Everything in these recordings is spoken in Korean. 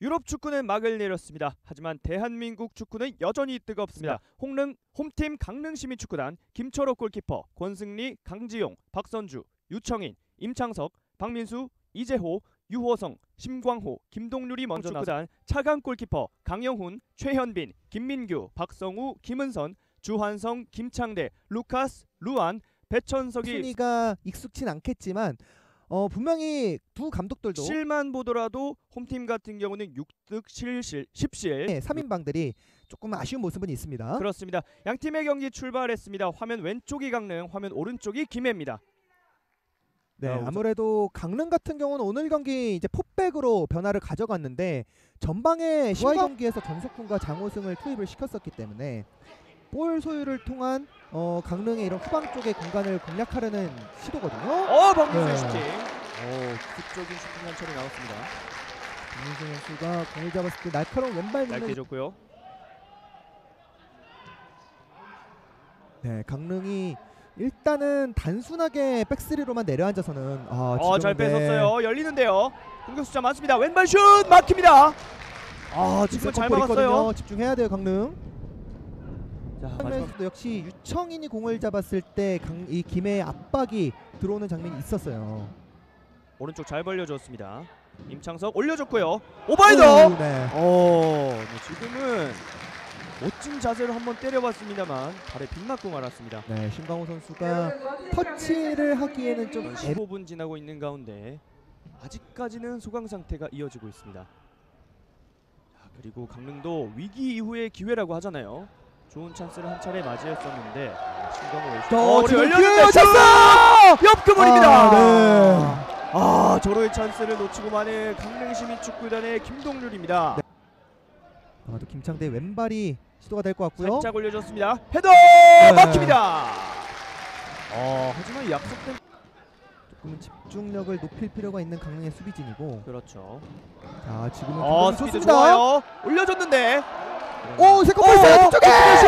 유럽 축구는 막을 내렸습니다. 하지만 대한민국 축구는 여전히 뜨겁습니다. 홍릉 홈팀 강릉시민축구단 김철호 골키퍼, 권승리, 강지용, 박선주, 유청인, 임창석, 박민수, 이재호, 유호성, 심광호, 김동률이 먼저 나선 차강 골키퍼 강영훈, 최현빈, 김민규, 박성우, 김은선, 주환성, 김창대, 루카스, 루안, 배천석이 순위가 익숙진 않겠지만 분명히 두 감독들도 실만 보더라도 홈팀 같은 경우는 6득 10실 네, 3인방들이 조금 아쉬운 모습은 있습니다. 그렇습니다. 양팀의 경기 출발했습니다. 화면 왼쪽이 강릉, 화면 오른쪽이 김해입니다. 네, 아무래도 강릉 같은 경우는 오늘 경기 이제 포백으로 변화를 가져갔는데 전방에 시와이 경기에서 전석훈과 장호승을 투입을 시켰었기 때문에 볼 소유를 통한 강릉의 이런 후방 쪽의 공간을 공략하려는 시도거든요. 박민수의 슈팅. 기습적인 슈팅 한 차례 나왔습니다. 박민수 선수가 공을 잡았을 때 날카로운 왼발 얇게 줬고요. 네, 강릉이 일단은 단순하게 백스리로만 내려앉아서는 잘 뺏었어요. 열리는데요. 공격 숫자 많습니다. 왼발 슛 막힙니다. 지금 잘 막았어요. 집중해야 돼요, 강릉. 자, 마지막도 역시 유청인이 공을 잡았을 때 이 김해의 압박이 들어오는 장면이 있었어요. 오른쪽 잘 벌려줬습니다. 임창석 올려줬고요. 오바이더. 네. 지금은 멋진 자세로 한번 때려봤습니다만 발에 빗 맞고 말았습니다. 네, 심광호 선수가 터치를 하기에는 좀 15분 지나고 있는 가운데 아직까지는 소강 상태가 이어지고 있습니다. 그리고 강릉도 위기 이후의 기회라고 하잖아요. 좋은 찬스를 한 차례 맞이했었는데 심광호 열렸는데 슛! 옆그물입니다. 저로의 찬스를 놓치고 마는 강릉시민축구단의 김동률입니다. 네. 아마도 김창대 왼발이 시도가 될 것 같고요. 살짝 올려줬습니다. 헤더 막힙니다. 하지만 약속된 조금 집중력을 높일 필요가 있는 강릉의 수비진이고. 그렇죠. 자, 지금은 스피드 좋습니다. 좋아요. 올려줬는데 세컨볼 뒤쪽에 슛!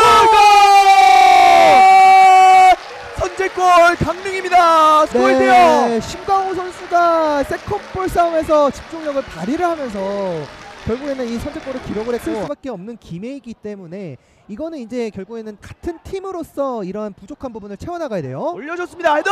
선제골 강릉입니다. 스코어인데요. 네, 심광호 선수가 세컨볼 싸움에서 집중력을 발휘를 하면서 결국에는 이 선제골을 기록을 했을 수밖에 없는 김해이기 때문에 이거는 이제 결국에는 같은 팀으로서 이러한 부족한 부분을 채워나가야 돼요. 올려줬습니다. 헤더!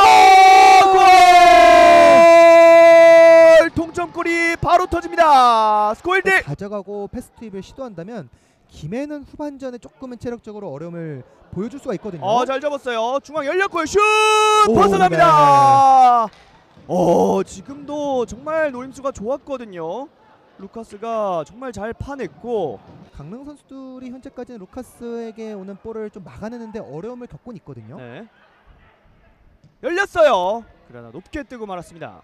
골! 동점골이 바로 터집니다. 스코어 1대 가져가고 패스 투입을 시도한다면 김해는 후반전에 조금은 체력적으로 어려움을 보여줄 수가 있거든요. 잘 잡았어요. 중앙 열렸고요. 슛! 벗어납니다. 지금도 정말 노림수가 좋았거든요. 루카스가 정말 잘 파냈고 강릉 선수들이 현재까지는 루카스에게 오는 볼을 좀 막아내는데 어려움을 겪고 있거든요. 네. 열렸어요. 그러나 높게 뜨고 말았습니다.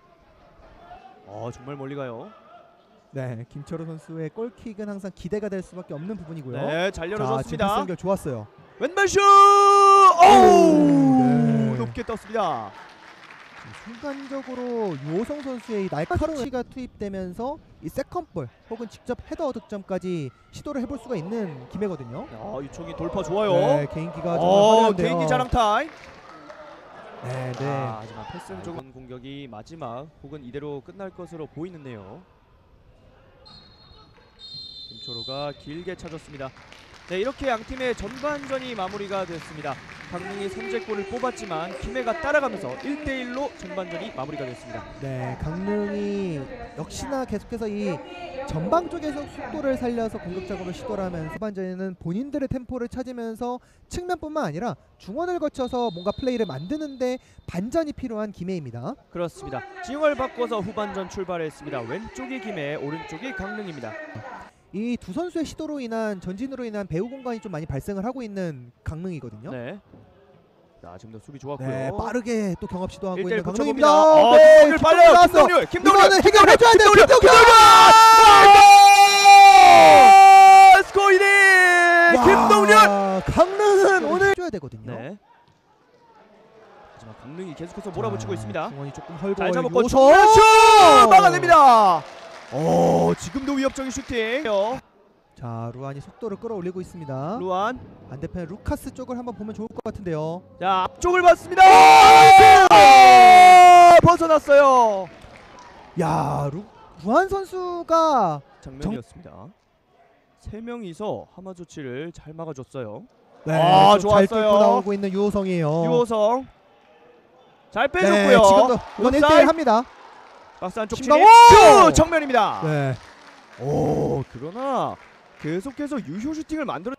정말 멀리 가요. 네, 김철호 선수의 골킥은 항상 기대가 될 수밖에 없는 부분이고요. 네, 잘 열어줬습니다. 패스 연결 좋았어요. 왼발 슛! 네. 높게 떴습니다. 순간적으로 유호성 선수의 이 날카로운 터치가 투입되면서 이 세컨볼 혹은 직접 헤더 득점까지 시도를 해볼 수가 있는 김해거든요. 유청이 돌파 좋아요. 네, 개인기가 정말 화려한데요. 개인기 자랑 타임. 네. 하지만 패스는 조금 공격이 마지막 혹은 이대로 끝날 것으로 보이는데요. 김초로가 길게 찾았습니다. 네, 이렇게 양팀의 전반전이 마무리가 됐습니다. 강릉이 선제골을 뽑았지만 김해가 따라가면서 1대1로 전반전이 마무리가 됐습니다. 네, 강릉이 역시나 계속해서 이 전방 쪽에서 속도를 살려서 공격 작업을 시도를 하면서 후반전에는 본인들의 템포를 찾으면서 측면뿐만 아니라 중원을 거쳐서 뭔가 플레이를 만드는데 반전이 필요한 김해입니다. 그렇습니다. 진영을 바꿔서 후반전 출발했습니다. 왼쪽이 김해, 오른쪽이 강릉입니다. 이 두 선수의 시도로 인한 전진으로 인한 배후 공간이 좀 많이 발생을 하고 있는 강릉이거든요. 네. 자, 지금도 수비 좋았고요. 네, 빠르게 또 경합 시도하고 있는 강릉입니다. 강릉입니다. 빨라요. 김동률 해결해줘야 돼요. 스코어 1위 김동률. 강릉은 오늘 줘야 되거든요. 네. 하지만 강릉이 계속해서 몰아붙이고 있습니다. 중원이 조금 헐거워요. 잘 잡았고 슛 막아냅니다. 지금도 위협적인 슈팅. 자, 루안이 속도를 끌어올리고 있습니다. 루안 반대편 루카스 쪽을 한번 보면 좋을 것 같은데요. 자, 앞쪽을 봤습니다. 벗어났어요. 야, 루안 선수가 장면이었습니다. 세 명이서 하마 조치를 잘 막아줬어요. 네, 아, 잘 좋았어요. 뚫고 나오고 있는 유호성이에요. 유호성 잘 네, 빼줬고요. 지금도 이건 1대1 합니다. 박스 안쪽 신방호! 진입 슛! 정면입니다. 네. 오, 그러나 계속해서 유효 슈팅을 만들어.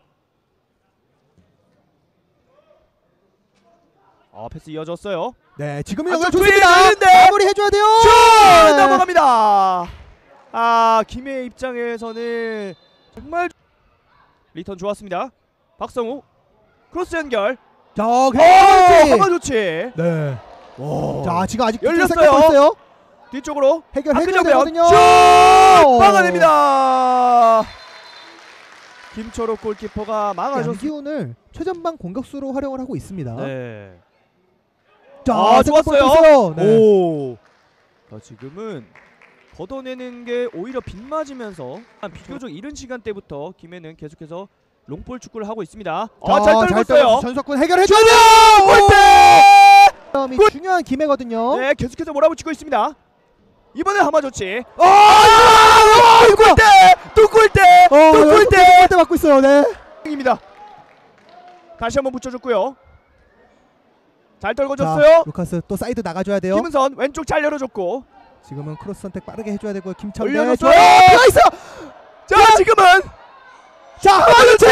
패스 이어졌어요. 네, 지금은 안쪽 연결 좋습니다. 뒤에 마무리 해줘야 돼요. 슛! 네. 넘어갑니다. 김해 입장에서는 정말 리턴 좋았습니다. 박성우 크로스 연결. 자, 하마 조치. 네. 오. 자, 지금 아직 열렸어요. 생각했어요. 뒤쪽으로 해결해줘야 정면. 되거든요. 슛! 오. 막아냅니다. 김철호 골키퍼가 막아줬습니다. 양기훈을 최전방 공격수로 활용을 하고 있습니다. 네. 자, 좋았어요. 좋았어요. 네. 오. 지금은 걷어내는 게 오히려 빗맞으면서 비교적 이른 시간대부터 김해는 계속해서 롱볼 축구를 하고 있습니다. 잘 떨궜어요. 전석군 해결해줘야 돼요. 골대! 다음이 골! 중요한 김해거든요. 네, 계속해서 몰아붙이고 있습니다. 이번에 하마 조치. 골대! 또 골대! 또 골대! 골대 맞고 있어요. 네. 입니다. 다시 한번 붙여줬고요. 잘 자, 떨궈줬어요. 루카스 또 사이드 나가줘야 돼요. 김은선 왼쪽 잘 열어줬고. 지금은 크로스 선택 빠르게 해줘야 되고 김철대 올려줬어요. 들어가 있어. 자, 지금은 자, 하마조치!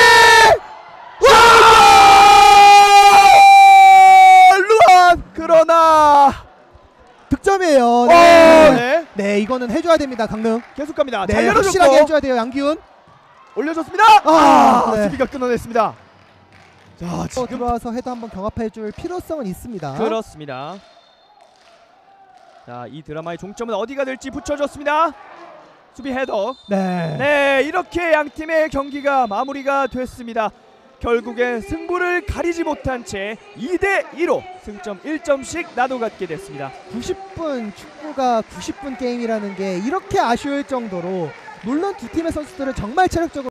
루안! 그러나 득점이에요. 네. 네. 이거는 해줘야 됩니다. 강릉. 계속 갑니다. 네, 잘 확실하게 열어줬고 해줘야 돼요. 양기훈. 올려줬습니다. 네. 수비가 끊어냈습니다. 자, 지금 들어와서 헤드 한번 경합해줄 필요성은 있습니다. 그렇습니다. 자, 이 드라마의 종점은 어디가 될지 붙여줬습니다. 수비 헤더. 네, 이렇게 양 팀의 경기가 마무리가 됐습니다. 결국엔 승부를 가리지 못한 채 2대2로 승점 1점씩 나눠갖게 됐습니다. 90분 축구가 90분 게임이라는 게 이렇게 아쉬울 정도로 물론 두 팀의 선수들은 정말 체력적으로